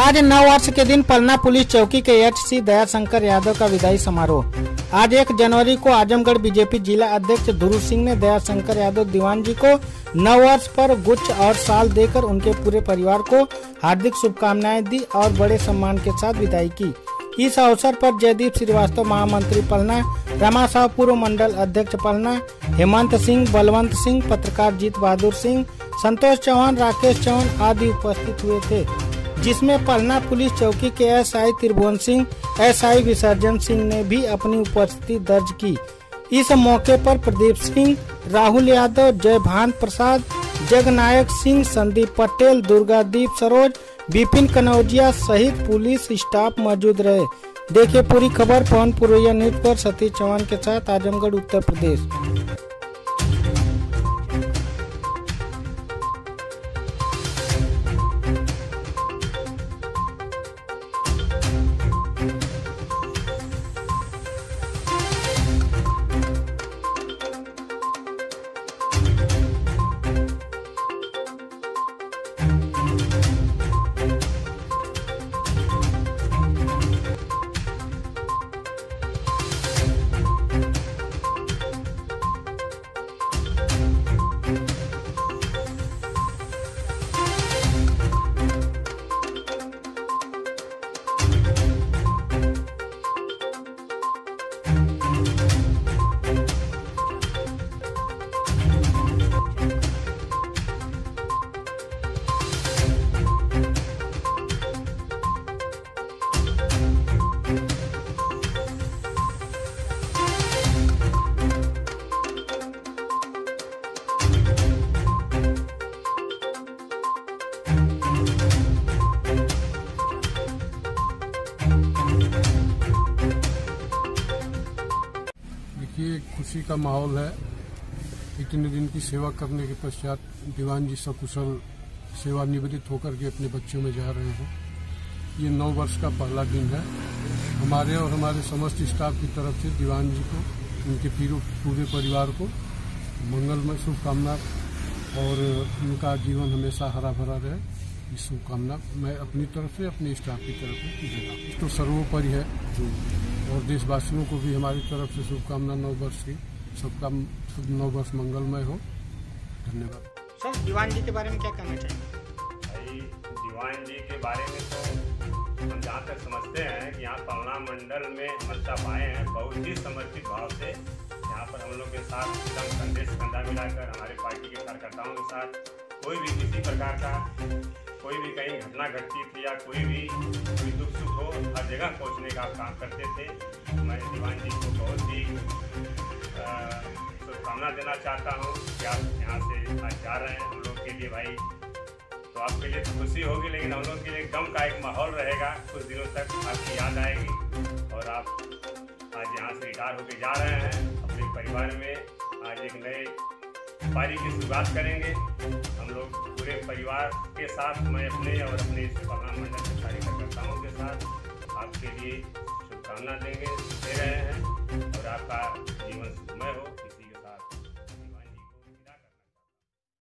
आज नववर्ष के दिन पलना पुलिस चौकी के एचसी दयाशंकर यादव का विदाई समारोह। आज 1 जनवरी को आजमगढ़ बीजेपी जिला अध्यक्ष ध्रुव सिंह ने दयाशंकर यादव दीवान जी को नववर्ष पर गुच्छ और साल देकर उनके पूरे परिवार को हार्दिक शुभकामनाएं दी और बड़े सम्मान के साथ विदाई की। इस अवसर पर जयदीप श्रीवास्तव महामंत्री पलना, रमा साहू पूर्व मंडल अध्यक्ष पलना, हेमंत सिंह, बलवंत सिंह, पत्रकार जीत बहादुर सिंह, संतोष चौहान, राकेश चौहान आदि उपस्थित हुए थे, जिसमें पलना पुलिस चौकी के एसआई त्रिभुवन सिंह, एसआई विसर्जन सिंह ने भी अपनी उपस्थिति दर्ज की। इस मौके पर प्रदीप सिंह, राहुल यादव, जयभान प्रसाद, जगनायक सिंह, संदीप पटेल, दुर्गादीप सरोज, विपिन कनौजिया सहित पुलिस स्टाफ मौजूद रहे। देखिए पूरी खबर पवन पुरैया न्यूज पर सतीश चौहान के साथ आजमगढ़ उत्तर प्रदेश। ये खुशी का माहौल है। इतने दिन की सेवा करने के पश्चात दीवान जी सकुशल सेवानिवृत्त होकर के अपने बच्चों में जा रहे हैं। ये 9 वर्ष का पहला दिन है। हमारे और हमारे समस्त स्टाफ की तरफ से दीवान जी को, उनके पूरे परिवार को मंगलमय शुभकामना और उनका जीवन हमेशा हरा भरा रहे, इस शुभकामना मैं अपनी तरफ से, अपने स्टाफ की तरफ से देगा। तो सर्वोपरि है और देशवासियों को भी हमारी तरफ से शुभकामना 9 वर्ष की। सबका 9 वर्ष मंगलमय हो। धन्यवाद। सर, दीवान जी के बारे में क्या कहना चाहिए? भाई, दीवान जी के बारे में तो हम जहाँ तक समझते हैं कि यहाँ पलना मंडल में मतलब आए हैं बहुत ही समर्पित भाव से। यहाँ पर हम लोग के साथ एकदम संदेश कंधा मिलाकर हमारे पार्टी के कार्यकर्ताओं के साथ कोई भी किसी प्रकार का कोई भी कहीं घटना घटती थी या कोई दुख सुख हो, हर जगह पहुंचने का काम करते थे। मैं दीवान जी को बहुत ही शुभकामना देना चाहता हूं कि आप यहाँ से आज जा रहे हैं हम लोग के लिए। भाई, तो आपके लिए तो खुशी होगी, लेकिन हम लोग के लिए गम का एक माहौल रहेगा। कुछ दिनों तक आपकी याद आएगी और आप आज यहाँ से रिटायर होकर जा रहे हैं अपने परिवार में। आज एक नए पारी की शुरुआत करेंगे हम लोग पूरे परिवार के साथ। मैं अपने और अपने पलना मंडल के सारे कार्यकर्ताओं के साथ आपके लिए शुभकामना दे रहे हैं और आपका जीवन सुखमय हो।